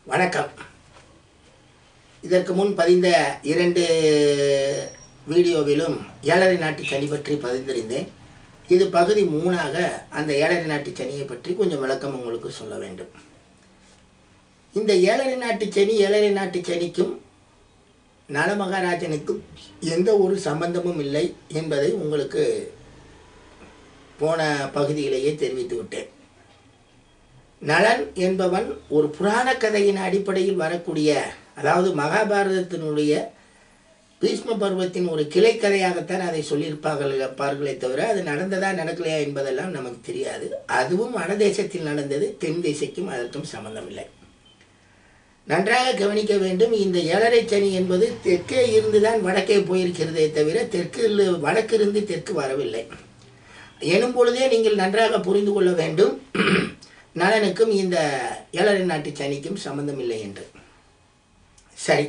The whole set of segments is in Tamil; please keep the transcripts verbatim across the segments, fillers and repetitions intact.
வணக்கம். இதற்கு முன் பதிந்த இரண்டு வீடியோவிலும் ஏழரை நாட்டு சனி பற்றி பதிந்திருந்தேன். இது பகுதி மூணாக அந்த ஏழரை நாட்டு சனியை பற்றி கொஞ்சம் விளக்கம் உங்களுக்கு சொல்ல வேண்டும். இந்த ஏழரை நாட்டு சனி ஏழரை நாட்டு சனிக்கும் நலமகாராஜனுக்கும் எந்த ஒரு சம்பந்தமும் இல்லை என்பதை உங்களுக்கு போன பகுதியிலேயே தெரிவித்து விட்டேன். நலன் என்பவன் ஒரு புராண கதையின் அடிப்படையில் வரக்கூடிய, அதாவது மகாபாரதத்தினுடைய பீஷ்ம பருவத்தின் ஒரு கிளைக்கதையாகத்தான் அதை சொல்லியிருப்பார்கள் பார்களே தவிர அது நடந்ததா நடக்கலையா என்பதெல்லாம் நமக்கு தெரியாது. அதுவும் வடதேசத்தில் நடந்தது, தென் தேசத்துக்கும் அதற்கும் சம்பந்தம் இல்லை. நன்றாக கவனிக்க வேண்டும். இந்த ஏழரை சனி என்பது தெற்கே இருந்துதான் வடக்கே போயிருக்கிறதே தவிர தெற்கில் வடக்கிருந்து தெற்கு வரவில்லை எனும் பொழுதே நீங்கள் நன்றாக புரிந்து கொள்ள வேண்டும், நலனுக்கும் இந்த ஏழரை நாட்டு சனிக்கும் சம்பந்தம் இல்லை என்று. சரி,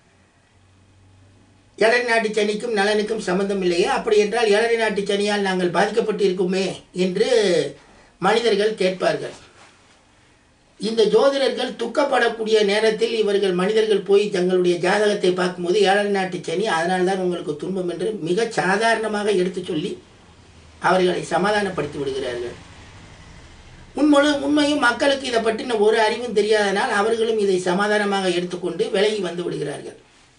ஏழரை நாட்டு சனிக்கும் நலனுக்கும் சம்பந்தம் இல்லையே, அப்படி என்றால் ஏழரை நாட்டு சனியால் நாங்கள் பாதிக்கப்பட்டு இருக்குமே என்று மனிதர்கள் கேட்பார்கள். இந்த ஜோதிடர்கள் துக்கப்படக்கூடிய நேரத்தில் இவர்கள் மனிதர்கள் போய் தங்களுடைய ஜாதகத்தை பார்க்கும்போது ஏழரை நாட்டு சனி, அதனால்தான் உங்களுக்கு துன்பம் என்று மிக சாதாரணமாக எடுத்து சொல்லி அவர்களை சமாதானப்படுத்தி விடுகிறார்கள். உண்மையு உண்மையும் மக்களுக்கு இதை பற்றின ஒரு அறிவும் தெரியாதனால் அவர்களும் இதை சமாதானமாக எடுத்துக்கொண்டு விலகி வந்து விடுகிறார்கள்.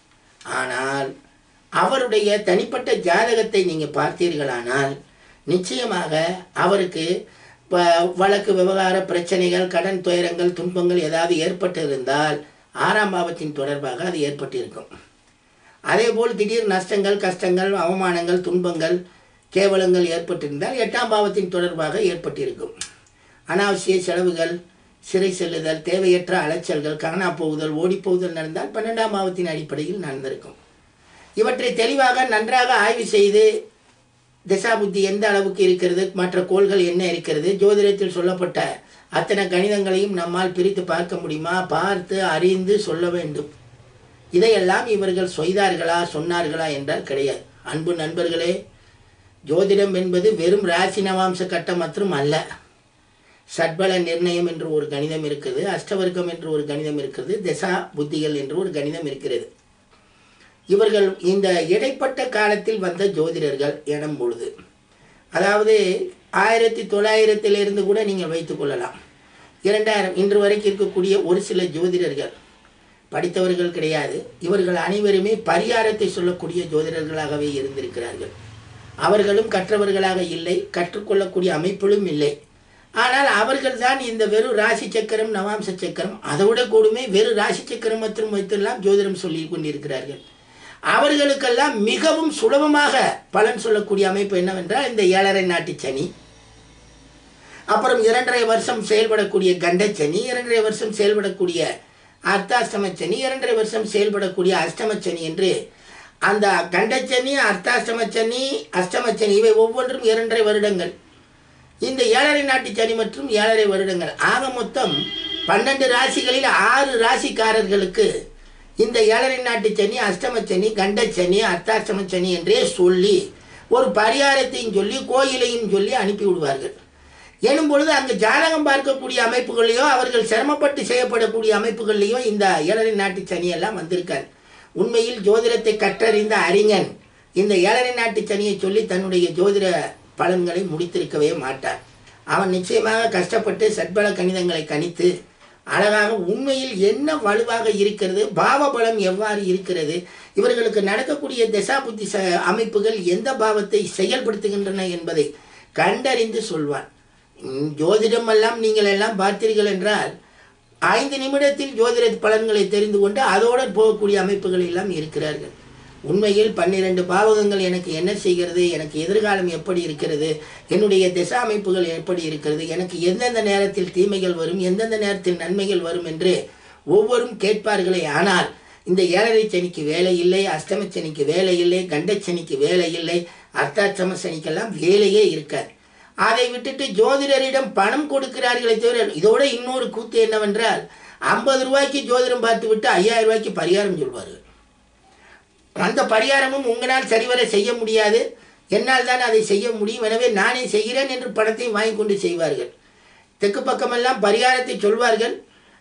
ஆனால் அவருடைய தனிப்பட்ட ஜாதகத்தை நீங்கள் பார்த்தீர்களானால் நிச்சயமாக அவருக்கு வழக்கு விவகார பிரச்சனைகள், கடன் துயரங்கள், துன்பங்கள் ஏதாவது ஏற்பட்டிருந்தால் ஆறாம் பாவத்தின் தொடர்பாக அது ஏற்பட்டிருக்கும். அதேபோல் திடீர் நஷ்டங்கள், கஷ்டங்கள், அவமானங்கள், துன்பங்கள், கேவலங்கள் ஏற்பட்டிருந்தால் எட்டாம் பாவத்தின் தொடர்பாக ஏற்பட்டிருக்கும். அனாவசிய செலவுகள், சிறை செல்லுதல், தேவையற்ற அலைச்சல்கள், காணா போகுதல், ஓடிப்போகுதல் நடந்தால் பன்னெண்டாம் பாவத்தின் அடிப்படையில் நடந்திருக்கும். இவற்றை தெளிவாக நன்றாக ஆய்வு செய்து திசாபுத்தி எந்த அளவுக்கு இருக்கிறது, மற்ற கோள்கள் என்ன இருக்கிறது, ஜோதிடத்தில் சொல்லப்பட்ட அத்தனை கணிதங்களையும் நம்மால் பிரித்து பார்க்க முடியுமா, பார்த்து அறிந்து சொல்ல வேண்டும். இதையெல்லாம் இவர்கள் செய்தார்களா, சொன்னார்களா என்றால் கிடையாது. அன்பு நண்பர்களே, ஜோதிடம் என்பது வெறும் ராசி நவாம்ச கட்டம் மற்றும் அல்ல. சட்பல நிர்ணயம் என்று ஒரு கணிதம் இருக்கிறது, அஷ்டவர்க்கம் என்று ஒரு கணிதம் இருக்கிறது, திசா புத்திகள் என்று ஒரு கணிதம் இருக்கிறது. இவர்கள் இந்த இடைப்பட்ட காலத்தில் வந்த ஜோதிடர்கள் எனும் பொழுது, அதாவது ஆயிரத்தி தொள்ளாயிரத்திலிருந்து கூட நீங்கள் வைத்துக் கொள்ளலாம், இரண்டாயிரம் இன்று வரைக்கும் இருக்கக்கூடிய ஒரு சில ஜோதிடர்கள் படித்தவர்கள் கிடையாது. இவர்கள் அனைவருமே பரிகாரத்தை சொல்லக்கூடிய ஜோதிடர்களாகவே இருந்திருக்கிறார்கள். அவர்களும் கற்றவர்களாக இல்லை, கற்றுக்கொள்ளக்கூடிய அமைப்பிலும் இல்லை. ஆனால் அவர்கள் தான் இந்த வெறும் ராசி சக்கரம், நவாம்ச சக்கரம், அதோட கூடமே வெறும் ராசி சக்கரம் மற்றும் வைத்தெல்லாம் ஜோதிடம் சொல்லி கொண்டிருக்கிறார்கள். அவர்களுக்கெல்லாம் மிகவும் சுலபமாக பலன் சொல்லக்கூடிய அமைப்பு என்னவென்றால் இந்த ஏழரை நாட்டு சனி, அப்புறம் இரண்டரை வருஷம் செயல்படக்கூடிய கண்டச்சனி, இரண்டரை வருஷம் செயல்படக்கூடிய அர்த்தாஷ்டம சனி, இரண்டரை வருஷம் செயல்படக்கூடிய அஷ்டம சனி என்று அந்த கண்டச்சனி, அர்த்தாஷ்டம சனி, அஷ்டம சனி இவை ஒவ்வொன்றும் இரண்டரை வருடங்கள். இந்த ஏழரை நாட்டு சனி மற்றும் ஏழரை வருடங்கள் ஆக மொத்தம் பன்னெண்டு ராசிகளில் ஆறு ராசிக்காரர்களுக்கு இந்த ஏழரை நாட்டு சனி, அஷ்டம சனி, கண்டச்சனி, அர்த்தாஷ்டம சனி என்றே சொல்லி ஒரு பரிகாரத்தையும் சொல்லி கோயிலையும் சொல்லி அனுப்பி விடுவார்கள். எனும் பொழுது அங்கு ஜாதகம் பார்க்கக்கூடிய அமைப்புகளையோ அவர்கள் சிரமப்பட்டு செய்யப்படக்கூடிய அமைப்புகள்லையோ இந்த ஏழரை நாட்டு சனியெல்லாம் வந்திருக்கார். உண்மையில் ஜோதிடத்தை கற்றறிந்த அறிஞன் இந்த ஏழரை நாட்டு சனியை சொல்லி தன்னுடைய ஜோதிட பலன்களை முடித்திருக்கவே மாட்டார். அவன் நிச்சயமாக கஷ்டப்பட்டு சட்பல கணிதங்களை கணித்து அழகாக உண்மையில் என்ன வலுவாக இருக்கிறது, பாவ பலம் எவ்வாறு இருக்கிறது, இவர்களுக்கு நடக்கக்கூடிய தசாபுத்தி ச அமைப்புகள் எந்த பாவத்தை செயல்படுத்துகின்றன என்பதை கண்டறிந்து சொல்வான். ஜோதிடம் எல்லாம் நீங்கள் எல்லாம் பார்த்தீர்கள் என்றால் ஐந்து நிமிடத்தில் ஜோதிட பலன்களை தெரிந்து கொண்டு அதோடு போகக்கூடிய அமைப்புகள் எல்லாம் இருக்கிறார்கள். உண்மையில் பன்னிரண்டு பாவகங்கள் எனக்கு என்ன செய்கிறது, எனக்கு எதிர்காலம் எப்படி இருக்கிறது, என்னுடைய திசா அமைப்புகள் எப்படி இருக்கிறது, எனக்கு எந்தெந்த நேரத்தில் தீமைகள் வரும், எந்தெந்த நேரத்தில் நன்மைகள் வரும் என்று ஒவ்வொரும் கேட்பார்களே. ஆனால் இந்த ஏழரை சனிக்கு வேலை இல்லை, அஷ்டம சனிக்கு வேலை இல்லை, கண்டச்சனிக்கு வேலை இல்லை, அர்த்தாஷ்டம சனிக்கெல்லாம் வேலையே இருக்காது. அதை விட்டுட்டு ஜோதிடரிடம் பணம் கொடுக்கிறார்களே தவிர, இதோட இன்னொரு கூத்து என்னவென்றால் ஐம்பது ரூபாய்க்கு ஜோதிடம் பார்த்து விட்டு ஐயாயிரம் ரூபாய்க்கு பரிகாரம் சொல்வார்கள். அந்த பரிகாரமும் உங்களால் சரிவர செய்ய முடியாது, என்னால் தான் அதை செய்ய முடியும், எனவே நானே செய்கிறேன் என்று பணத்தை வாங்கி கொண்டு செய்வார்கள். தெற்கு பக்கமெல்லாம் பரிகாரத்தை சொல்வார்கள்,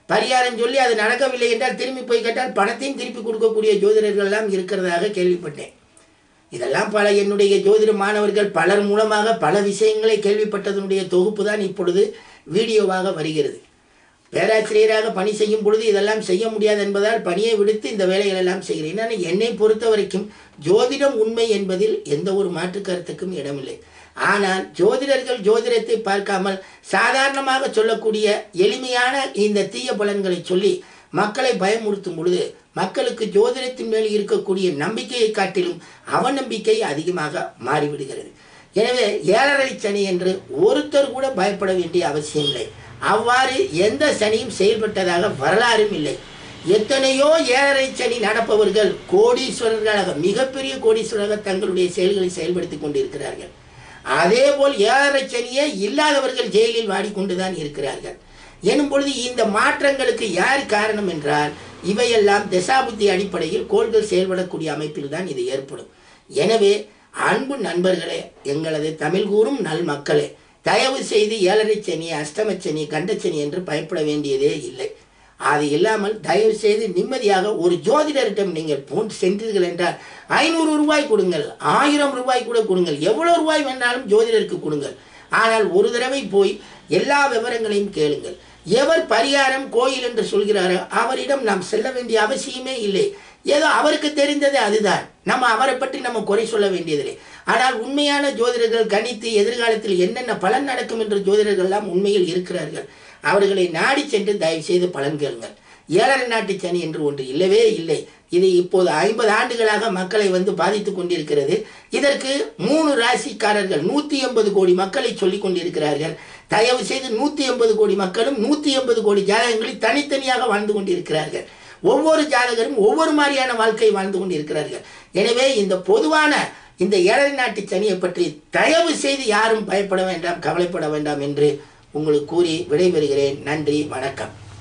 பரிகாரம் சொல்லி அது நடக்கவில்லை என்றால் திரும்பி போய் கேட்டால் பணத்தையும் திருப்பி கொடுக்கக்கூடிய ஜோதிடர்கள் எல்லாம் இருக்கிறதாக கேள்விப்பட்டேன். இதெல்லாம் பல என்னுடைய ஜோதிட மாணவர்கள் பலர் மூலமாக பல விஷயங்களை கேள்விப்பட்டதனுடைய தொகுப்பு தான் இப்பொழுது வீடியோவாக வருகிறது. பேராசிரியராக பணி செய்யும் பொழுது இதெல்லாம் செய்ய முடியாது என்பதால் பணியை விடுத்து இந்த வேலைகள் எல்லாம் செய்கிறேன். நான் என்னை பொறுத்த வரைக்கும் ஜோதிடம் உண்மை என்பதில் எந்த ஒரு மாற்று கருத்துக்கும் இடமில்லை. ஆனால் ஜோதிடர்கள் ஜோதிடத்தை பார்க்காமல் சாதாரணமாக சொல்லக்கூடிய எளிமையான இந்த தீய பலன்களை சொல்லி மக்களை பயமுறுத்தும் பொழுது மக்களுக்கு ஜோதிடத்தின் மேல் இருக்கக்கூடிய நம்பிக்கையை காட்டிலும் அவநம்பிக்கை அதிகமாக மாறிவிடுகிறது. எனவே ஏழரை சனி என்று ஒருத்தர் கூட பயப்பட வேண்டிய அவசியம் இல்லை. அவ்வாறு எந்த சனியும் செயல்பட்டதாக வரலாறும் இல்லை. எத்தனையோ ஏழரை சனி நடப்பவர்கள் கோடீஸ்வரர்களாக மிகப்பெரிய கோடீஸ்வரராக தங்களுடைய செயல்களை செயல்படுத்தி கொண்டிருக்கிறார்கள். அதே போல் ஏழரை சனியே இல்லாதவர்கள் ஜெயிலில் வாடிக்கொண்டுதான் இருக்கிறார்கள். எனும் பொழுது இந்த மாற்றங்களுக்கு யார் காரணம் என்றால் இவையெல்லாம் தசாபுத்தி அடிப்படையில் கோள்கள் செயல்படக்கூடிய அமைப்பில் தான் இது ஏற்படும். எனவே அன்பு நண்பர்களே, எங்களது தமிழ் கூறும் நல் மக்களே, தயவு செய்து ஏழரை சனி, அஷ்டமச்சனி, கண்டச்சனி என்று பயப்பட வேண்டியதே இல்லை. அது இல்லாமல் தயவு செய்து நிம்மதியாக ஒரு ஜோதிடரிடம் நீங்கள் போன்று சென்றீர்கள் என்றால் ஐநூறு ரூபாய் கொடுங்கள், ஆயிரம் ரூபாய் கூட கொடுங்கள், எவ்வளோ ரூபாய் வேணாலும் ஜோதிடருக்கு கொடுங்கள். ஆனால் ஒரு தடவை போய் எல்லா விவரங்களையும் கேளுங்கள். எவர் பரிகாரம் கோயில் என்று சொல்கிறாரோ அவரிடம் நாம் செல்ல வேண்டிய அவசியமே இல்லை. ஏதோ அவருக்கு தெரிந்தது அதுதான், நம்ம அவரை பற்றி நம்ம குறை சொல்ல வேண்டியதில்லை. ஆனால் உண்மையான ஜோதிடர்கள் கணித்து எதிர்காலத்தில் என்னென்ன பலன் நடக்கும் என்ற ஜோதிடர்கள் எல்லாம் உண்மையில் இருக்கிறார்கள். அவர்களை நாடி சென்று தயவு செய்து பலன் கேளுங்கள். ஏழரை நாட்டு சனி என்று ஒன்று இல்லவே இல்லை. இது இப்போது ஐம்பது ஆண்டுகளாக மக்களை வந்து பாதித்து கொண்டிருக்கிறது. இதற்கு மூணு ராசிக்காரர்கள் நூற்றி எண்பது கோடி மக்களை சொல்லிக் கொண்டிருக்கிறார்கள். தயவு செய்து நூற்றி எண்பது கோடி மக்களும் நூற்றி எண்பது கோடி ஜாதகங்களில் தனித்தனியாக வாழ்ந்து கொண்டிருக்கிறார்கள். ஒவ்வொரு ஜாதகரும் ஒவ்வொரு மாதிரியான வாழ்க்கை வாழ்ந்து கொண்டிருக்கிறார்கள். எனவே இந்த பொதுவான இந்த ஏழரை நாட்டு சனியை பற்றி தயவு செய்து யாரும் பயப்பட வேண்டாம், கவலைப்பட வேண்டாம் என்று உங்களுக்கு கூறி விடைபெறுகிறேன். நன்றி, வணக்கம்.